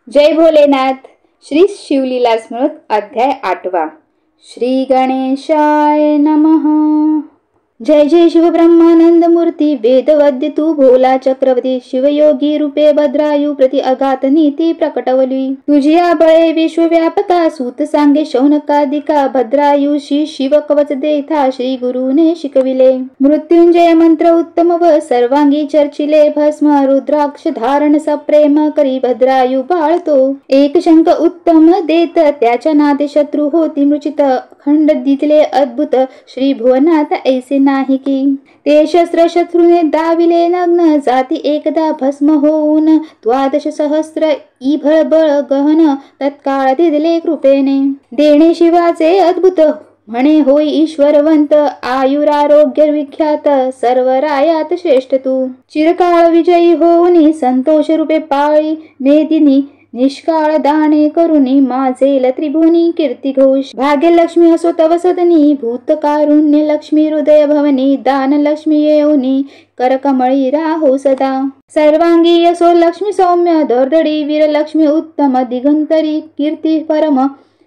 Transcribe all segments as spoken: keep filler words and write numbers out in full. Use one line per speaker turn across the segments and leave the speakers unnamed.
जय भोलेनाथ. श्री शिवलीला स्मृत अध्याय आठवा. श्री गणेशाय नमः. जय जय शिव ब्रह्मानंद मूर्ती वेदवद्य तू भोला चक्रवर्ती शिवयोगी रूपे भद्रायू प्रति अगात नीती प्रकटवली तुझिया बळे विश्वव्यापका सूत सांगे शौनकादिका भद्रायुषी शिव कवच देथा श्री गुरुने शिकविले मृत्युंजय मंत्र उत्तम व सर्वांगी चर्चिले भस्म रुद्राक्ष धारण सप्रेम करी भद्रायू बाळतो एक शंक उत्तम देत त्याच्या नाते शत्रू होती मृचित खंड दितले अद्भुत श्री भुवनात ऐसे नाही की ते शस्त्र शत्रूने दाविले नग्न जाती एकदा भस्म होऊन द्वादश सहस्र इभळ बळ गहन तत्काळ दिले कृपेने देणे शिवाचे अद्भुत म्हणे होय ईश्वरवंत आयुरारोग्य विख्यात सर्व रायात श्रेष्ठ तू चिरकाळ विजयी होऊनी संतोष रूपे पाळी मेदिनी निष्काळ दाणे करुणी माझेल त्रिभुवनी कीर्ती घोष भाग्यलक्ष्मी असो तव सदनी भूतकारुण्य लक्ष्मी हृदय भवनी दान लक्ष्मी येऊनी करकमळी राहो सदा सर्वांगी असो लक्ष्मी सौम्य दर्दडी वीर लक्ष्मी उत्तम दिगंतरी कीर्ती परम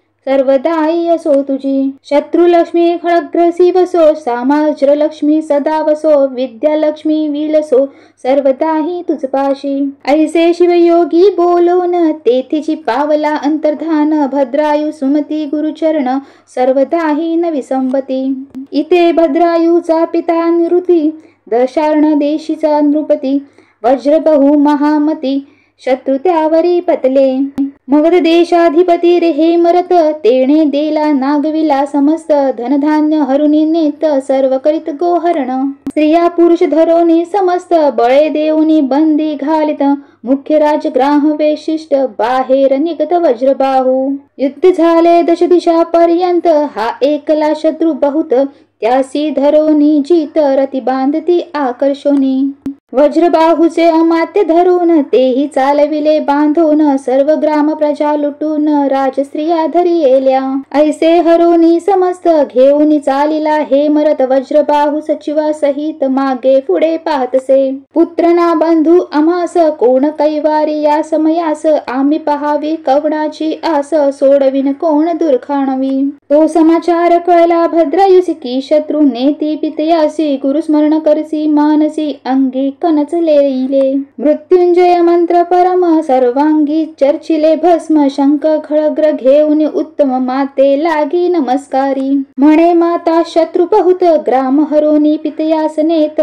सर्वदाई असो तुझी शत्रुलक्ष्मी खळग्रसी वसो सामाज्र लक्ष्मी सदा वसो विद्यालक्ष्मी विलसो सर्वदाही तुझपाशी ऐसे शिवयोगी बोलोन तेथीची पावला अंतर्धान भद्रायू सुमती गुरुचरण सर्वदाही न विसंबती इथे भद्रायूचा पिता निवृत्ती दशार्ण देशीचा नृपती वज्रबहू महामती शत्रु त्यावरी पतले मगध देशाधिपती रे हे मरत तेणे देला नागविला समस्त धनधान्य हरुणी नेत सर्व करीत गोहरण स्त्रिया पुरुष धरोनी समस्त बळे देऊनी बंदी घालित मुख्य राजग्राह वैशिष्ट बाहेर निगत वज्रबाहू युद्ध झाले दश दिशा पर्यंत हा एकला शत्रू बहुत त्यासी धरोनी जीत रती बांधती आकर्षोनी वज्रबाहूचे अमात्य धरून तेही चालविले बांधून सर्व ग्राम प्रजा लुटून राजस्त्रिया धरी येल्या ऐसे हरोनी समस्त घेऊन चालिला हे मरत वज्रबाहू सचिवा सहित मागे पुढे पाहतसे पुत्र ना बंधू आम्हास कोण कैवारी या समयास आम्ही पहावी कवणाची आस सोडविन कोण दुर्खाणवी तो समाचार कळला भद्रायुसी की शत्रू नेती पितयासी गुरुस्मरण करसी मानसी अंगी कनचले मृत्युंजय मंत्र परम सर्वांगी चर्चिले भस्म शंख खळग्र घेऊन उत्तम माते लागी नमस्कारी म्हणे माता शत्रु बहुत ग्राम हरोनी पितयास नेत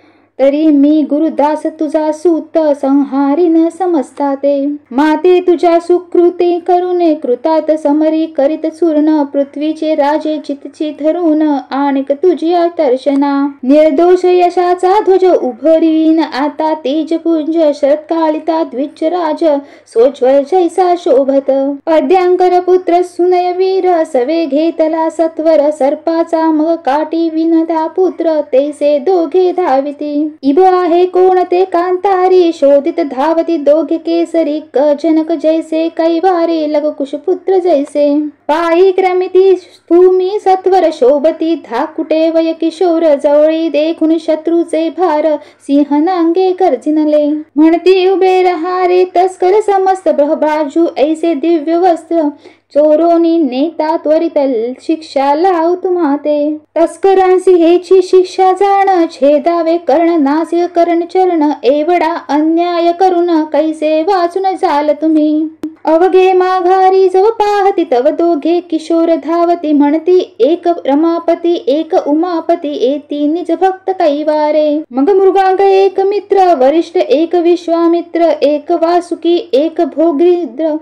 तरी मी गुरुदास तुझा सूत संहारीन समजता ते माते तुझ्या सुकृते करुणे कृतात समरी करीत चूर्ण पृथ्वीचे राजे चितची धरून आणिक तुझी दर्शना निर्दोष यशाचा ध्वज उभरीन आता तेजपुंज शरत्कालिता द्विज राज सोज्वल जैसा शोभत पद्यांकर पुत्र सुनय वीर सवे घेतला सत्वर सर्पाचा मग काटी विनदा पुत्र तेसे दोघे धाविती इब आहे कोण ते कांतारी शोधित धावती दोघे केसरी कजनक जैसे कैवारे लघुकुश पुत्र जैसे पायी क्रमिती भूमी सत्वर शोभती धाकुटे वय किशोर जवळी देखून शत्रूचे भार सिंहनांगे गर्जिनले म्हणती उभे रहारे तस्कर समस्त बाजू ऐसे दिव्य वस्त्र चोरोनी नेता त्वरित शिक्षा लाव तुम्हा ते तस्करांसी हेची शिक्षा जाण छेदावे कर्ण नासिक कर्ण चरण एवढा अन्याय करून कैसे वाचून जाल तुम्ही अवघे माघारी जव पाहती तव दोघे किशोर धावती म्हणती एक रमापती एक उमापती एती निज भक्त कैवारे मग मृगांक एक मित्र वरिष्ठ एक विश्वामित्र एक वासुकी एक भोगीद्र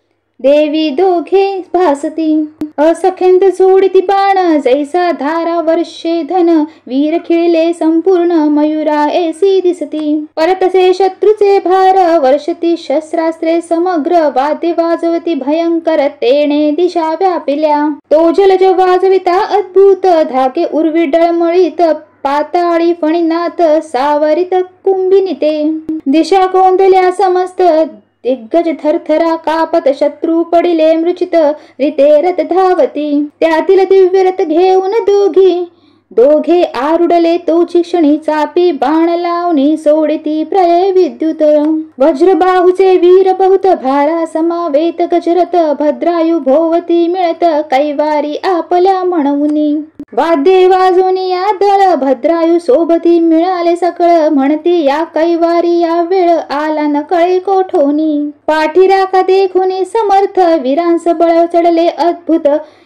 देवी दोघे भासती असखेंत जोडिती बाण जैसा धारा वर्षे धन वीर खिळले संपूर्ण मयुरा ऐसी दिसती परतसे शत्रूचे भार वर्षती शस्त्रास्त्रे समग्र वाद्य वाजवती भयंकर तेणे दिशा व्यापिल्या तो जलज वाजविता अद्भुत धाके उर्वी डळमळीत पाताळी फणीनाथ सावरित कुंभिनिते दिशा कोंदल्या समस्त दिग्गज थरथरा कापत शत्रू पडिले मृचित रिते रथ धावती त्यातील दिव्य रथ घेऊन दोघी दोघे आरुडले तोची क्षणी चापी बाण लावणी सोडिती प्रलय विद्युत वज्रबाहूचे वीर बहुत भारा समावेत गजरत भद्रायू भोवती मिळत कैवारी आपल्या म्हणूनी वाद्ये वाजोनी या दळ भद्रायू सोबती मिळाले सकळ म्हणती या कैवारी या वेळ आला न कळे कोठोनी पाठीराखा देखुनी समर्थ वीरांस बळ चढले अद्भुत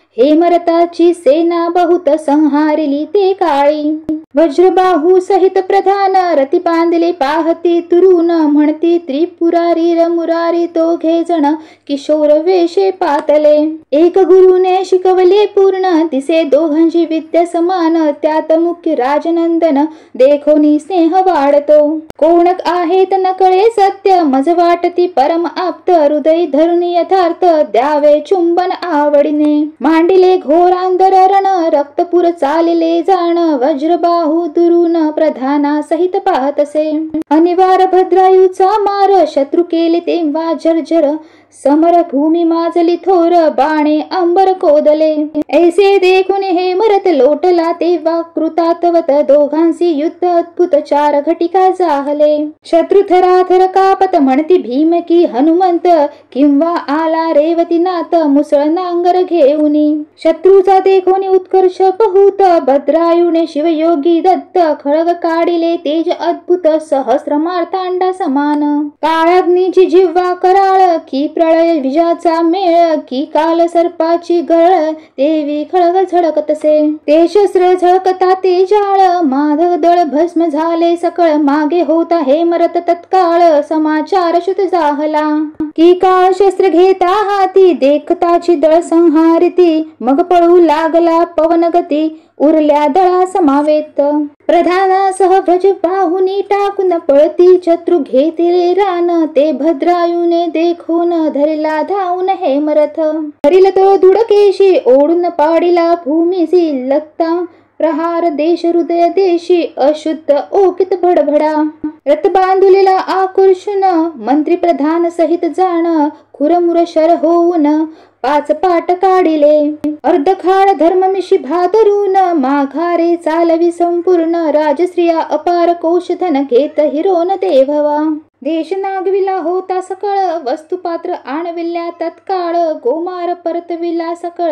हेमरताची सेना बहुत संहारिली ते काळी वज्रबाहू सहित प्रधान रती बांधले पाहती तुरुन म्हणती त्रिपुरारी र मुरारी दोघे जण किशोर वेशे पातले एक गुरुने शिकवले पूर्ण दिसे दोघांची विद्या समान त्यात मुख्य राजनंदन देखोनी स्नेह वाढतो कोण आहेत न कळे सत्य मज वाटती परम आप्त हृदय धरून यथार्थ द्यावे चुंबन आवडीने मांडिले घोरांदर रण रक्तपुर चालले जाण वज्रबाहू दुरून प्रधाना सहित पाहत असे अनिवार्य भद्रायूचा मार शत्रु केले तेव्हा जर्जर समर भूमी माजली थोर बाणे अंबर कोदले ऐसे देखून हे मरत लोटला तेव्हा कृतातवत दोघांसी युद्ध अद्भुत चार घटिका जाहले शत्रु थराथर कापत म्हणती भीम की हनुमंत किंवा आला रेवती नाथ मुसळ नांगर घेऊनी शत्रूचा देखोनी उत्कर्ष बहुत भद्रायुने शिवयोगी दत्त खळग काढिले तेज अद्भुत सहस्र मार्तांडा समान काळाग्नीची जिव्हा कराळ की प्रळय विजाचा मेळ की काल सर्पाची गळ देवी खळग झळकतसे ते शस्त्र झळकता ते जाळ माधव दळ भस्म झाले सकळ मागे होता हे मरत तत्काळ समाचार शुत जाहला की काळ शस्त्र घेता हाती देखताची दळ संहारिती मग पळू लागला पवनगती उरल्या दळा समावेत प्रधानासह भज बाहुनी टाकून पळती शत्रू घेतले रान ते भद्रायूने देखून धरला धावून हे मरथ धरिल तो दुडकेशी ओढून पाडिला भूमीसी लगता प्रहार देश हृदय देशी अशुद्ध ओकित भडभडा रथ बांधुलेला आकर्षण मंत्री प्रधान सहित जाण खुरमुर शर होऊन पाच पाट काढिले अर्धखाड धर्ममिशी भादरून माघारे चालवी संपूर्ण राजश्रिया अपार कोशधन घेत हिरोन देभवा देश नागविला होता सकळ वस्तुपात्र आणविल्या तत्काळ गोमार परतविला सकळ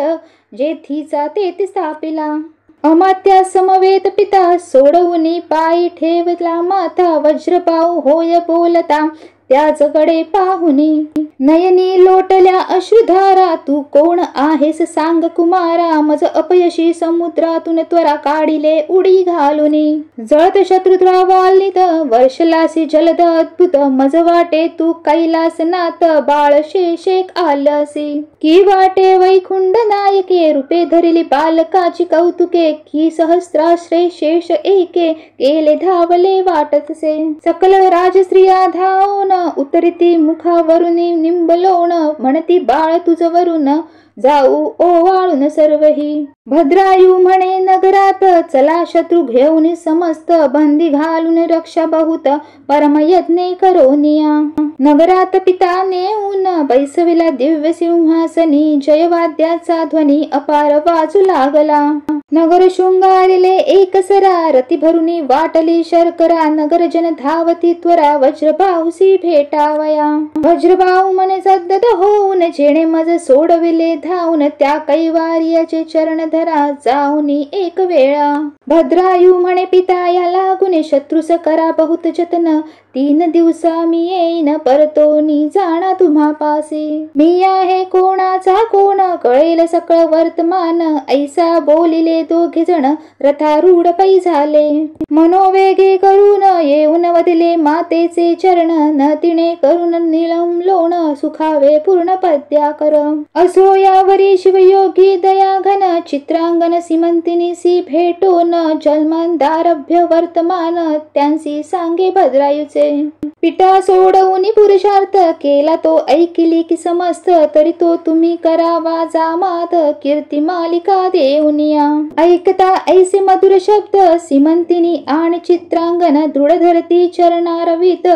जेथीचा तेथे स्थापिला अमात्या समवेत पिता सोडवून पायी ठेवला माथा वज्रपाऊ होय बोलता त्याचकडे पाहुनी नयनी लोटल्या अश्रुधारा तू कोण आहेस सांग कुमारा मज अपयशी समुद्रातून त्वरा काढिले उडी घालुनी जळत शत्रुद्रावालित वर्षलासी जलद अद्भुत मज वाटे तू कैलासनाथ बाळ शेषेक आलसी की वाटे वैकुंठ नायके रूपे धरिली बालकाची कौतुके की सहस्राश्रे शेष एके केले धावले वाटतसे सकल राजस्त्रिया धावून उतरिती मुखावरुनी निंबलोण म्हणती बाळ तुझ वरून जाऊ ओवाळून सर्वही भद्रायू म्हणे नगरात चला शत्रू घेऊन समस्त बंदी घालून रक्षा बहुत परमयज्ञे करोनिया नगरात पिता नेऊन बैसविला दिव्य सिंहासनी जयवाद्याचा ध्वनी अपार वाजू लागला नगर शृंगारिले एकसरा रती भरुनी वाटली शर्करा नगर जन धावती त्वरा वज्रबाहुसी भेटावया वज्रबाहू म्हणे सद्दत होऊन जेणे मज सोडविले धावून त्या कैवार्याचे चरण धरा जाऊनी एक वेळा भद्रायू म्हणे पिता या लागून शत्रुस करा बहुत जतन तीन दिवसा मी येईन परतोनी जाणा तुम्हा पासी मी आहे कोणाचा कोण कळेल सकळ वर्तमान ऐसा बोलिले दोघे जण रथारूढ पै झाले मनोवेगे करून येऊन वदिले मातेचे चरण न तिने करून निलम लोण सुखावे पूर्ण पद्या कर असो यावरी शिवयोगी दयाघन चित्रांगन सीमंतिनी सी भेटोन जन्मंदारभ्य वर्तमान त्यांसी सांगे भद्रायूचे पिता सोडवून पुरुषार्थ केला तो ऐकिली की समस्त तरी तो तुम्ही करावा जामात कीर्ती मालिका देऊनिया ऐकता ऐसे मधुर शब्द सीमंतिनी आणि चित्रांगन दृढ धरती चरणारवित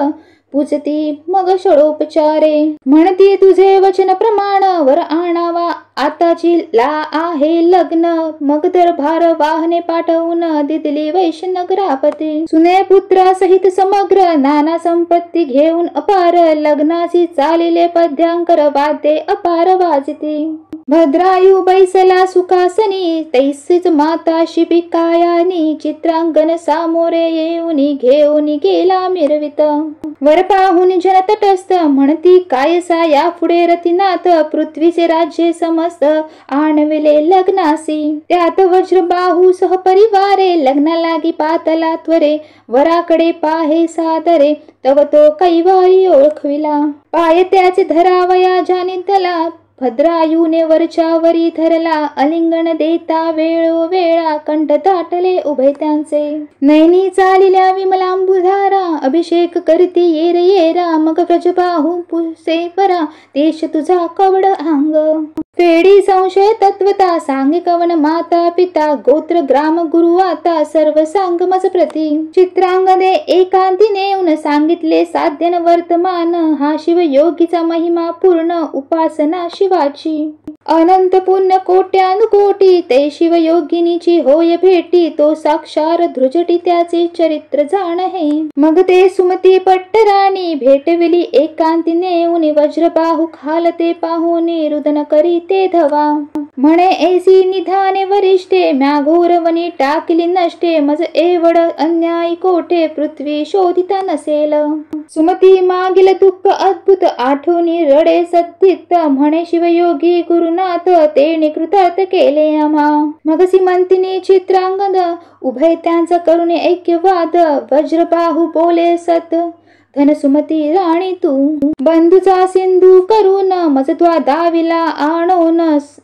पूजती मग षडोपचारे. म्हणती तुझे वचन प्रमाण वर आणावा आताची ला आहे लग्न. मग दरबार वाहने पाठवून दिदली वैश्यनगरापती. सुने पुत्रा सहित समग्र नाना संपत्ती घेऊन अपार. लग्नाची चालिले पद्यांकर वाद्ये अपार वाजती. भद्रायू बैसला सुखासनी तैसीच माता शिबिकायानी. चित्रांगण सामोरे येऊनी घेऊन गेला मिरवित. वर पाहून जन तटस्थ म्हणती कायसा या पुढे रतिनाथ. पृथ्वीचे राज्य समस्त आणविले लग्नासी. त्यात वज्रबाहू सहपरिवारे लग्ना लागी पातला त्वरे. वराकडे पाहे सादरे तव तो कैवारी ओळखविला. पाय त्याचे धरावया जानितला. भद्रायूने वरच्या वरी धरला. अलिंगण देता वेळोवेळा कंठ दाटले उभय त्यांचे. नैनी चालिल्या विमलांबुधारा. अभिषेक करती येर येरा. मग व्रजबाहू पुसे परा. देश तुझा कवड अंग. फेडी संशय तत्वता सांगे कवन माता पिता. गोत्र ग्राम गुरु आता सर्व सांग मज प्रती. चित्रांगदे एकांतीने उन सांगितले साध्यन वर्तमान. हा शिव योगीचा महिमा पूर्ण उपासना शिवाची. अनंत पुण्य कोट्यानुकोटी ते शिव योगिनीची होय भेटी. तो साक्षार धृजटी त्याचे चरित्र जाण हे. मग ते सुमती पट्टराणी भेटविली एकांतीने उनी. वज्रबाहू खालते पाहुनी रुदन करी ते धवा. म्हणे ऐसी निधाने वरिष्ठे म्या घोर वनी टाकली नष्टे. मज एवढ अन्यायी कोठे पृथ्वी शोधिता नसेल. सुमती मागील दुःख अद्भुत आठवणी रडे सद्धित. म्हणे शिवयोगी गुरुनाथ तेने कृतार्थ केले आम्हा. मग सीमंतिनी चित्रांगद उभय त्यांचा करुणे ऐक्यवाद. वज्रबाहू बोले सत धन सुमती राणी तू. बंधूचा सिंधू करून मज त्वा दाविला आणून.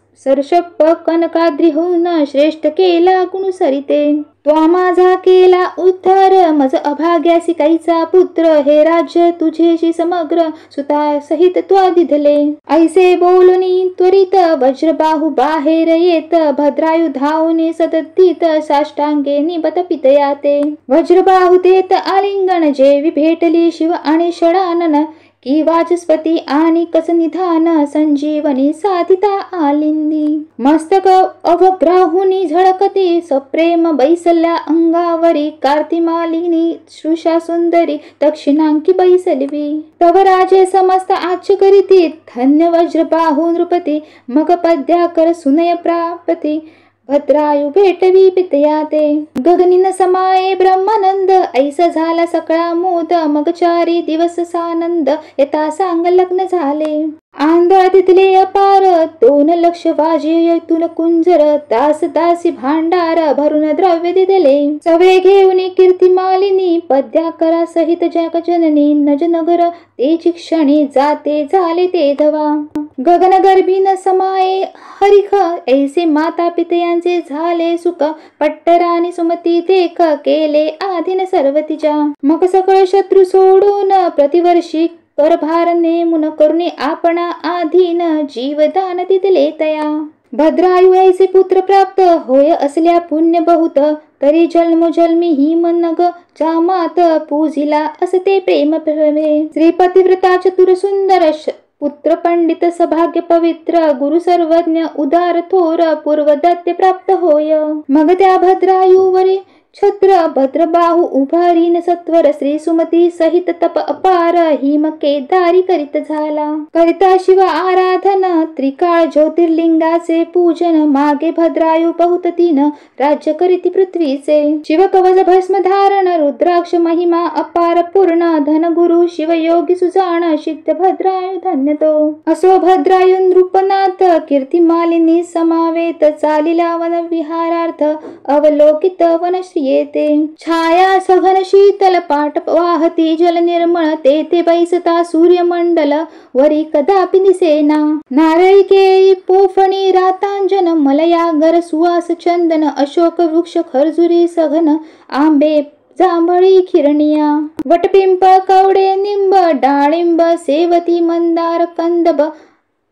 सरशप्प कनकाद्री होऊन श्रेष्ठ केला गुण सरिते. त्वा माझा केला उद्धार मज अभाग्यासी कैचा पुत्र. हे राज्य तुझेशी समग्र सुता सहित त्वा दिधले. ऐसे बोलुनी त्वरित वज्रबाहू बाहेर येत. भद्रायू धावून सदतीत साष्टांगे निबत पितयाते. वज्रबाहू देत आलिंगन जेवी भेटली शिव आणि षडानन. की वाचस्पती आणि कस निधान संजीवनी साधिता आलिंदी. मस्तक अवग्राहुनी झळकती सप्रेम बैसल्या अंगावरी. कार्तिमालिनी श्रुषा सुंदरी दक्षिणांकी बैसलवी. तव राजे समस्त आच्य करीती धन्य वज्रबाहू नृपती. मग पद्याकर सुनय प्रापती. भद्रायू भेटवी पितयाते. गगनीन समाये ब्रह्मानंद ऐसा झाला सकळा मोद. मग चारी दिवस सानंद यथा सांग लग्न झाले. आंधळ तिथले अपार दोन लक्ष वाजे तुन कुंजर. दास दासी भांडार भरून द्रव्य दिदले. सवे घेऊन कीर्तिमालिनी पद्याकरा सहित जगजननी. नजनगर तेची क्षणी जाते झाले ते धवा. गगन गर्भीन समाये हरिख ऐसे माता पितयांचे झाले सुख. पट्टराणी सुमती देख केले आधीन सर्व तिच्या. मग सकळ शत्रू सोडून प्रतिवर्षी करभार नेमुन करुणे आपणा आधीन. जीवदान दिदले तया. भद्रायू ऐसे पुत्र प्राप्त होय असल्या पुण्य बहुत. तरी जन्मोजन्मी ही मनग जामात पूजिला असते प्रेम प्रवे. श्रीपतिव्रता चतुर सुंदर पुत्र पंडित सभाग्य पवित्र. गुरु सर्वज्ञ उदार थोर पूर्वदत्ते प्राप्त होय. मग त्या भद्रायूवरी छत्र भद्रबाहू उभारीन सत्वर. श्री सुमती सहित तप अपार हिम केदारी करीत झाला. करिता शिव आराधन त्रिकाळ ज्योतिर्लिंगाचे पूजन. मागे भद्रायू बहुत दिन राज्य करीती पृथ्वीचे. शिव कवच भस्म धारण रुद्राक्ष महिमा अपार पूर्ण. धन गुरु शिव योगी सुजाण सिद्ध भद्रायू धन्य तो. असो भद्रायू नृपनाथ कीर्तिमालिनी समावेत. चालिला वन विहारार्थ अवलोकित वनश्री येते. छाया सघन शीतल पाट वाहती जल निर्मळ. तेथे बैसता सूर्यमंडल वरी कदापि दिसेना. नारळी केळी पोफणी रातांजन. मलयागर सुवास चंदन. अशोक वृक्ष खर्जुरी सघन. आंबे जांभळी खिरണിया. वटपिंपळ कवडे निंब डाळिंब सेवती मंदार कंदब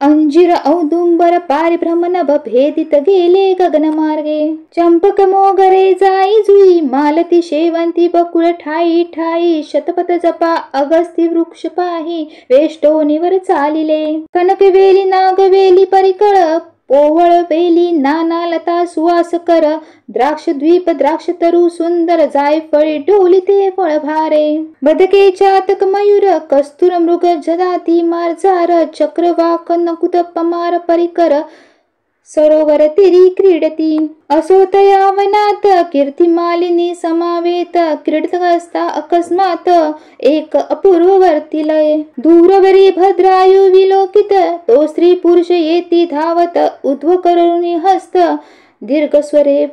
अंजीर औदुंबर पारिभ्रमण भेदित गेले गगन मार्गे. चंपक मोगरे जाई जुई मालती शेवंती बकुळ ठाई ठाई. शतपथ जपा अगस्ती वृक्ष पाही वेष्टोनीवर चालिले. कनकवेली नागवेली परिकळ पोवळ वेली नाना लता सुवास कर. द्राक्ष द्वीप द्राक्ष तरु सुंदर जायफळी डोलिते फळ भारे. बदके चातक मयूर कस्तुर मृग जदाती मार्जार. चक्रवाक नकुत पमार परिकर सरोवर तिरी क्रीडती. असोतया वनात कीर्तिमालिनी समावेत. क्रीडत असता अकस्मात एक अपूर्व वर्तिलय. दूरवरी भद्रायु विलोकित तो स्त्री पुरुष येती धावत. उध्व करुणी हस्त दीर्घ स्वरे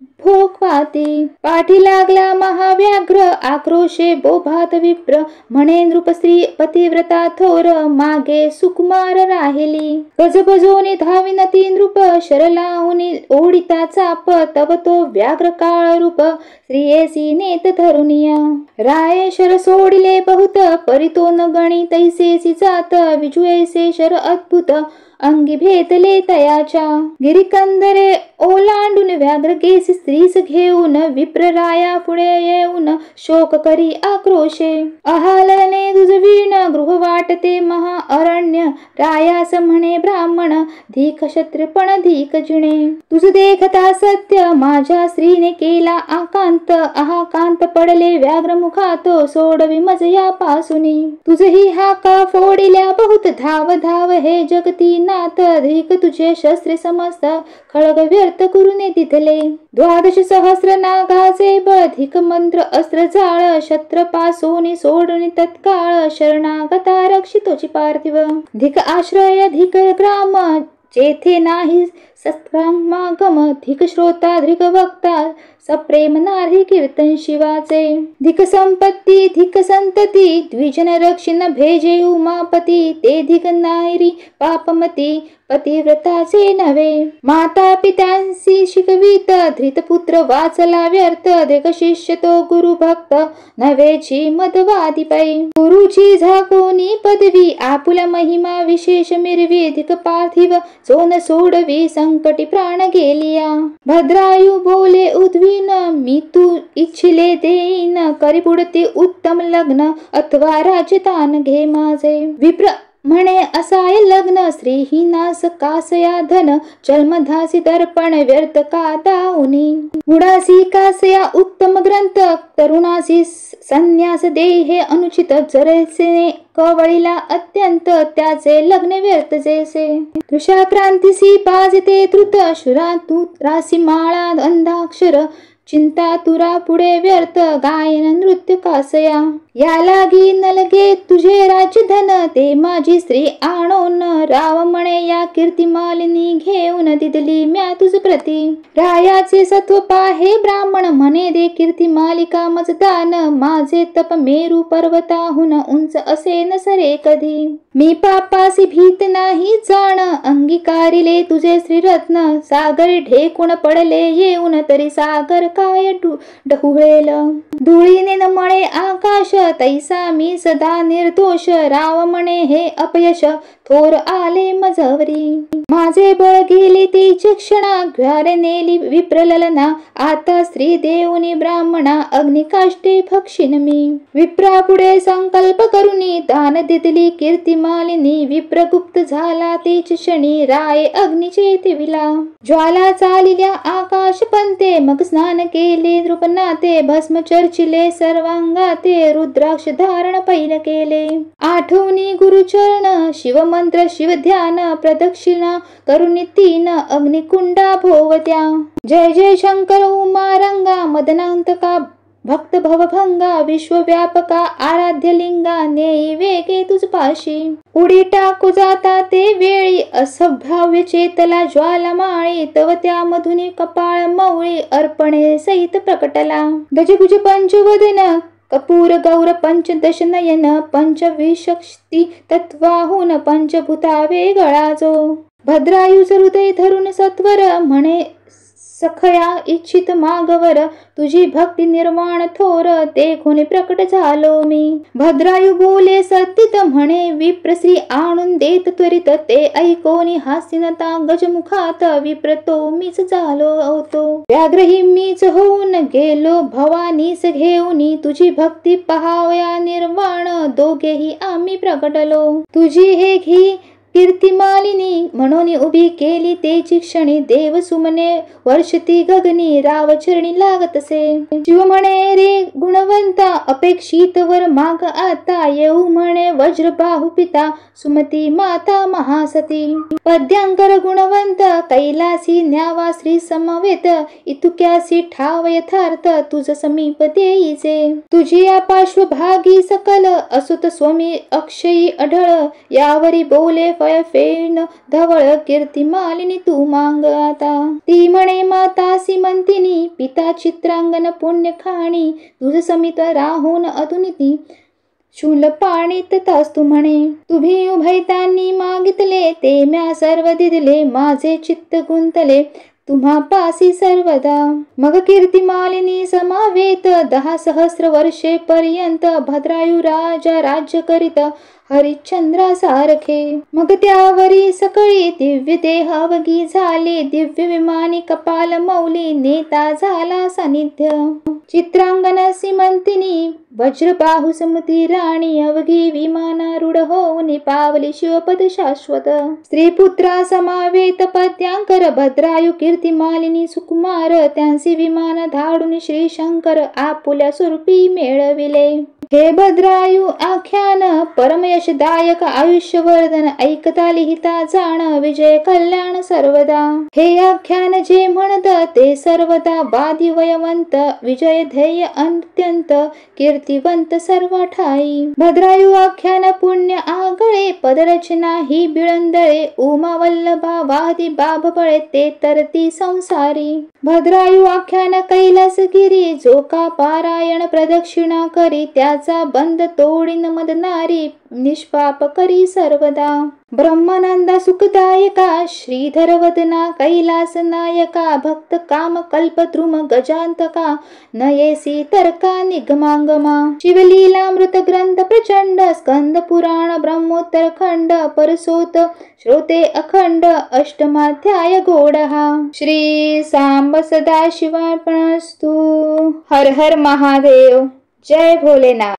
भोगवाती. पाठी लागला महाव्याघ्र आक्रोशे बोभात विप्र. म्हणे नृपस्त्री पतिव्रता थोर मागे सुकुमार राहिली. गजबजोनी धाविन ती नृप शरलाहुनी ओढिता चाप. तव तो व्याघ्र काळ रूप स्त्रियेसी नेत धरुनिया. राये शर सोडिले बहुत परितो न गणी तैसेसी जात. विजुयसे शर अद्भुत अंगी भेदले तयाच्या. गिरिकंदरे ओलांडून व्याघ्र केसी स्त्रीस घेऊन. विप्रराया पुढे येऊन शोक करी आक्रोशे. अहालने तुझ वीण गृह वाटते महा अरण्य. रायास म्हणे ब्राह्मण धीक क्षत्रिपण धीक जिणे. तुझ देखता सत्य माझ्या स्त्रीने केला आकांत. आकांत पडले व्याघ्र मुखातो सोडवी मज या पासुनी. तुझही हाका फोडिल्या बहुत धाव धाव हे जगती नाथ. धीक तुझे शस्त्रे समस्त खळग व्यर्थ करून तिथले. द्वादश सहस्र नागाचे बळ धिक मंत्र अस्त्र जाळ. शस्त्र पासोनी सोडून तत्काळ शरणागता रक्षितोची पार्थिव. धिक आश्रय धिक ग्राम जेथे नाही सत्समागम. धिक श्रोता धिक वक्ता सप्रेम नारी कीर्तन शिवाचे. धिक संपत्ती धिक संतती द्विजन रक्षिण भेजे उमापती. ते धिक नारी पापमती पतिव्रताचे नव्हे. माता पित्यांसी शिकवित धृत पुत्र वाचला व्यर्थ. धिक शिष्य तो गुरु भक्त नव्हेची मदवादी पै. गुरुची झाकोनी पदवी आपुला महिमा विशेष मिरवी. धिक पार्थिव सोन सोडवी संकटी प्राण गेलिया. भद्रायु बोले उद्वीन मी तू इच्छिले देईन. करी पुढते उत्तम लग्न अथवा राज्यदान घे माझे. विप्र म्हणे असाय लग्न स्त्रीहीनास कासया धन. जन्मधासी दर्पण व्यर्थ का दाऊनी. मुडासी कासया उत्तम ग्रंथ तरुणासी संन्यास देहे अनुचित. जरसे कवळीला अत्यंत त्याचे लग्न व्यर्थ जैसे. दृशा क्रांतीसी पाजते धृत शुरा तू रासी माळा अंधाक्षर. चिंता तुरा पुढे व्यर्थ गायन नृत्य कासया. या लागी नलगे तुझे राजधन ते माझी स्त्री आणून. राव म्हणे या कीर्तिमालिनी घेऊन दिदली म्या तुझ प्रती. रायाचे सत्व पाहे ब्राह्मण म्हणे दे कीर्तिमालिका मजदान. माझे तप मेरू पर्वताहून उंच असे न सरे कधी. मी पापासी भीत नाही जाण अंगीकारिले तुझे श्रीरत्न. सागर ढेकून पडले येऊन तरी सागर काय डहुळेल. धुळीने न मळे आकाश तैसा मी सदा निर्दोष. राव म्हणे हे अपयश थोर आले मजवरी. माझे बळ गेले तेच क्षणा घ्यारे नेली विप्रललना. आता स्त्री देऊनी ब्राह्मणा अग्निकाष्टे भक्षिन मी. विप्रा पुढे संकल्प करुनी दान दिदली कीर्तिमालिनी. विप्रगुप्त झाला तेच क्षणी राय अग्निचे तिविला. ज्वाला चालिल्या आकाश पंते मग स्नान केले नृपनाते. भस्म चर्चिले सर्वांगाते रुद्राक्ष धारण पैल केले. आठवणी गुरुचरण शिवमंत्र शिवध्यान. प्रदक्षिणा करुणी तीन अग्निकुंडा भोवत्या. जय जय शंकर उमारंगा मदनांतका भक्त भवभंगा. विश्वव्यापका आराध्य लिंगा नेई वेगे तुझ पाशी. उडी टाकू जाता ते वेळी असभ्याव्य चेतला ज्वाला माळी. तव त्या मधुनी कपाळ मौळी अर्पणे सहित प्रकटला. गजभुज पंचवदन कपूर गौर पंचदश नयन. पंचविशक्ती तत्वाहून पंचभूता वेगळा जो. भद्रायुच हृदय धरून सत्वर म्हणे सखया इच्छित मागवर तुझी भक्ती निर्वाण थोर ते कोणी प्रकट झालो मी. भद्रायू बोले सत्तित म्हणे विप्रश्री आणून देत त्वरित ते ऐकोनी हास्यनता गजमुखात विप्र तो मीच झालो होतो. व्याघ्रही मीच होऊन गेलो भवानीस घेऊनी तुझी भक्ती पहावया निर्वाण दोघेही आम्ही प्रकटलो. तुझी हे घी कीर्तिमालिनी म्हणून उभी केली तेची क्षणी देव सुमने वर्षती गगनी रावचरणी लागतसे. शिव म्हणे रे गुणवंता अपेक्षित वर माग आता येऊ म्हणे वज्र बाहू पिता सुमती माता महासती. पद्यांकर गुणवंत कैलासी न्यावा श्री समवेत इतुक्यासी ठाव यथार्थ तुझ समीप देईचे. तुझी या पार्श्वभागी सकल असुत स्वामी अक्षयी अढळ यावरी बोले फळ फेन धवळ कीर्तिमालिनी तू मांग आता. ती म्हणे माता सीमंतिनी पिता चित्रांगण पुण्य खाणी तुझ समीप राहून अधुनिती शूल पाणी तथास्तु म्हणे. तुम्ही उभयतांनी मागितले ते म्या सर्व दिले माझे चित्त गुंतले तुम्हा पासी सर्वदा. मग कीर्तिमालिनी समावेत दहा सहस्र वर्षे पर्यंत भद्रायू राजा राज्य करीत हरिश्चंद्रासारखे. मग त्यावरी सकळी दिव्य देह अवघी झाले दिव्य विमानी कपाल मौली नेता झाला सानिध्य. चित्रांगण सीमंतिनी वज्रबाहू सुमती राणी अवघी विमानारूढ होऊन पावली शिवपद शाश्वत. स्त्रीपुत्रा समावेत पद्यांकर भद्रायू कीर्तिमालिनी सुकुमार त्यांचे विमान धाडून श्री शंकर आपुल्या स्वरूपी मेळविले. हे भद्रायू आख्यान परमयशदायक आयुष्यवर्धन ऐकता लिहिता जाण विजय कल्याण सर्वदा. हे आख्यान जे म्हणत ते सर्वदा वादी वयवंत विजय ध्येय अत्यंत कीर्तिवंत सर्व ठाई. भद्रायू आख्यान पुण्य आगळे पदरचना ही बिळंदळे उमा वल्लभा वादी बाभबळे ते तरती संसारी. भद्रायू आख्यान कैलासगिरी जो का पारायण प्रदक्षिणा करी त्याचा बंद तोडीन मदनारी निष्पाप करी सर्वदा. ब्रह्मानंदा सुखदायका श्रीधर वदना कैलास नायका भक्त काम कल्पद्रुम गजांतका नयेसी तर्का निगमांगमा. शिवलीलामृत ग्रंथ प्रचंड स्कंद पुराण ब्रह्मोत्तर खंड परसोत श्रोते अखंड अष्टमाध्याय गोडहा. श्री सांब सदाशिवार्पणस्तु. हर हर महादेव. जय भोलेनाथ.